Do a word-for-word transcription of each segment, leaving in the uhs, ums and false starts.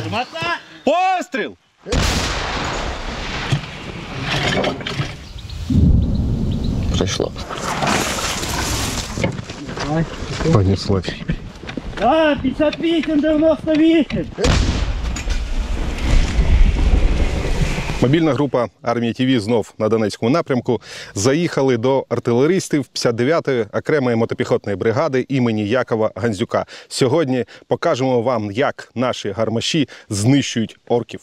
Постріл! Прийшло. Понеслось. Так, п'ятдесят вісім дев'яносто вісім. Мобільна група Армія ТВ знов на Донецькому напрямку. Заїхали до артилеристів п'ятдесят дев'ятої окремої мотопіхотної бригади імені Якова Гандзюка. Сьогодні покажемо вам, як наші гармаші знищують орків.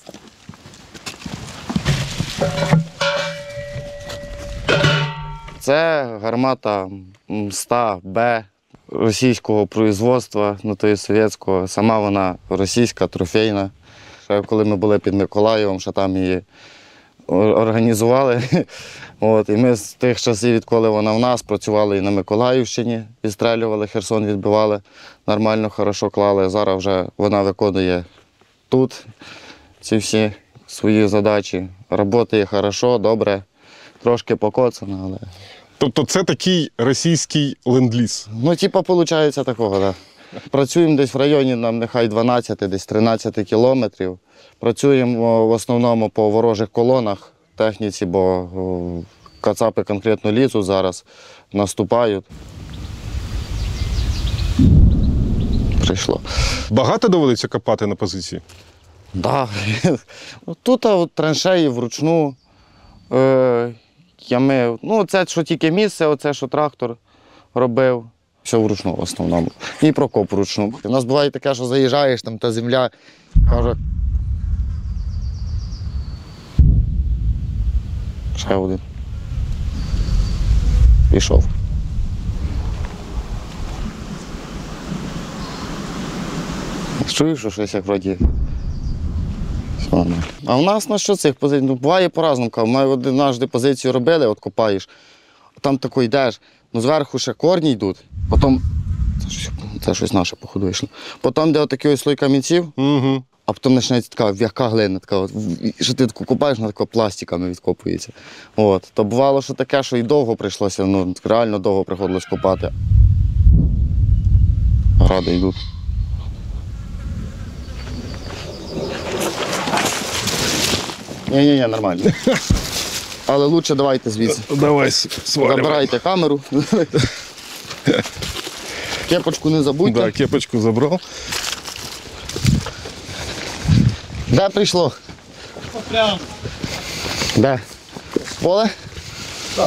Це гармата ста Б російського производства, ну то є совєтського. Сама вона російська, трофейна. Ще коли ми були під Миколаєвом, що там її організували. От, і ми з тих часів, відколи вона в нас, працювали і на Миколаївщині, відстрелювали, Херсон відбивали, нормально, хорошо клали. Зараз вже вона виконує тут ці всі свої задачі. Роботає хорошо, добре, трошки покоцана, але... Тобто це такий російський ленд-ліз? Ну, типу, виходить такого, так. Да. Працюємо десь в районі, нам нехай дванадцять, десь тринадцять кілометрів. Працюємо в основному по ворожих колонах техніці, бо кацапи конкретно лізуть зараз, наступають. Прийшло. Багато доводиться копати на позиції? Так. Да. Тут от, траншеї вручну. Е Ями, ну це що тільки місце, оце що трактор робив, все вручну в основному. І прокоп вручну. У нас буває таке, що заїжджаєш, там та земля каже. Ще один. Пішов. Чуєш, що щось як вроді. А в нас на що цих позицій? Ну, буває по-разному. Ми однажды позицію робили, от копаєш, а там тако йдеш, ну зверху ще корні йдуть, потім, це щось, це щось наше, походу, вийшло. Потім, де отакий ось слой камінців, угу. А потім починається така в'яка глина, така, от, що ти таку копаєш, вона така пластиками відкопується. От. То бувало, що таке, що і довго прийшлося, ну реально довго приходилось копати. Гради йдуть. Ні-ні-ні, нормально. Але краще давайте звідси. Давай, свалювай. Забирайте камеру. Кепочку не забудьте. Так, да, кепочку забрав. Де прийшло? Прямо. Де? Поле? Так.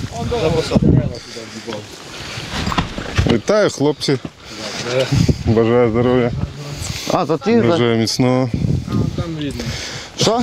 Вітаю, хлопці. Бажаю здоров'я. А, то ти? Бажаю міцного. Там видно. Що?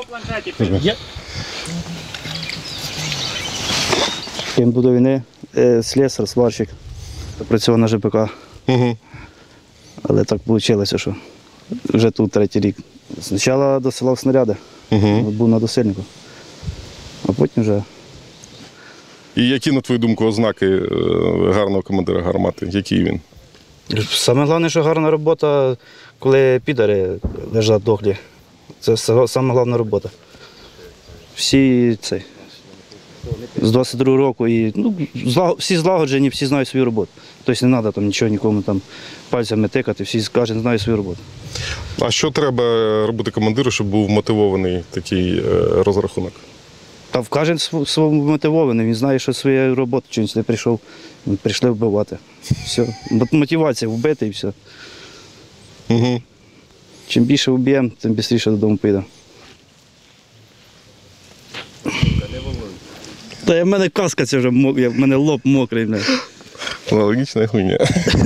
Він був до війни, слесар, сварщик, працював на ЖПК. Угу. Але так вийшло, що вже тут третій рік. Спочатку досилав снаряди, Угу. був на досильнику, а потім вже. І які, на твою думку, ознаки гарного командира гармати? Який він? Саме головне, що гарна робота, коли підари лежать дохлі. Це саме головна робота. Всі цей, з двадцять другого року і ну, всі злагоджені, всі знають свою роботу. Тобто не треба там нічого нікому там пальцями тикати, всі кожен знає свою роботу. А що треба робити командиру, щоб був мотивований такий розрахунок? Та в кожен своєму мотивований, він знає, що своя робота, що він сюди прийшов, прийшли вбивати. Все. Мотивація вбити і все. Угу. Чим більше вб'ємо, тим швидше додому піде. Та в мене каска ця вже, в мене лоб мокрий. Логічна хуйня.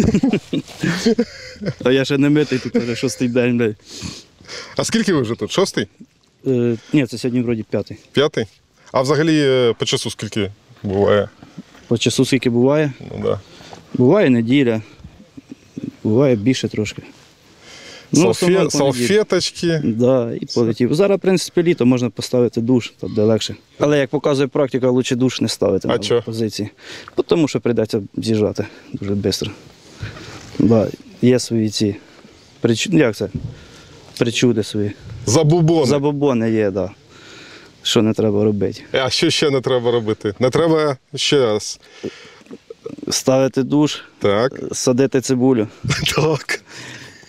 А я ще не митий, тут вже шостий день. Бля. А скільки ви вже тут? Шостий? Е, ні, це сьогодні вроді п'ятий. П'ятий? А взагалі по часу скільки буває? По часу скільки буває? Ну, да. Буває неділя, буває більше трошки. Салфе... Салфеточки. Так, да, і полетів. Зараз, в принципі, літо, можна поставити душ, там де легше. Але, як показує практика, краще душ не ставити а на чо? позиції. Тому що прийдеться з'їжджати дуже швидко. Да, є свої ці причуди, як це? Причуди свої. Забубони. Забобони є, так. Да. Що не треба робити. А що ще не треба робити? Не треба ще раз. Ставити душ, Так. садити цибулю. Так.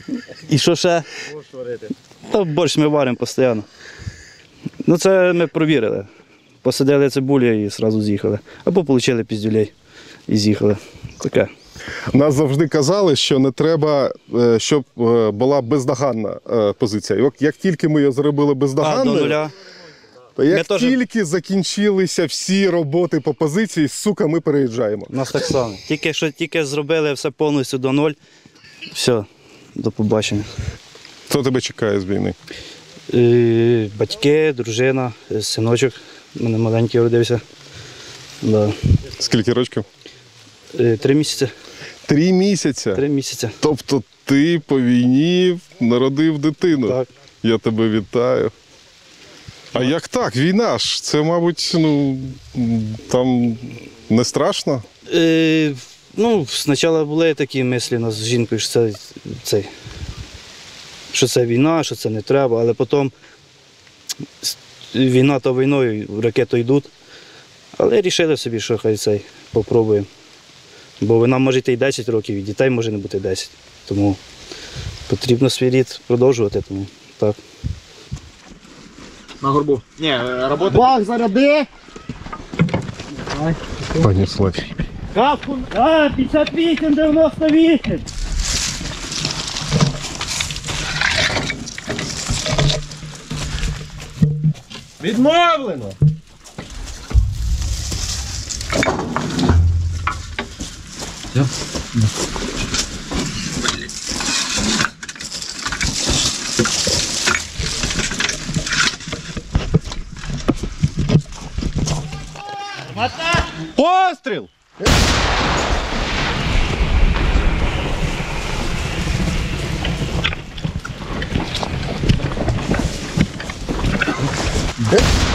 І що ще? Борщ варити. Та борщ ми варимо постійно. Ну це ми провірили. Посадили цибулю і одразу з'їхали. Або отримали піздюлей і з'їхали. Таке. Нас завжди казали, що не треба, е, щоб е, була бездоганна е, позиція. І от як тільки ми її зробили А, до бездоганною, нуля. то як Ми теж- тільки закінчилися всі роботи по позиції, сука, ми переїжджаємо. У нас так само. Тільки що тільки зробили все повністю до нуль. Все, до побачення. Хто тебе чекає з війни? Е, Батьки, дружина, е, синочок. У мене маленький родився. Да. Скільки років? Е, Три місяці. Три місяці. Три місяці. Тобто ти по війні народив дитину. Так. Я тебе вітаю. А як так? Війна ж, це, мабуть, ну, там не страшно? Е, ну, спочатку були такі мислі у нас з жінкою, що це, це, що це війна, що це не треба, але потім с- війна то війною, ракети йдуть. Але вирішили собі, що хай цей попробуємо. Бо вона може йти і десять років, і дітей може не бути десять. Тому потрібно свій рід продовжувати. Тому так. На горбу. Ні, робота. Бах, заряди! Понеслось. Капку. А, п'ятдесят вісім дев'яносто вісім. Відмовлено. Постріл! Де?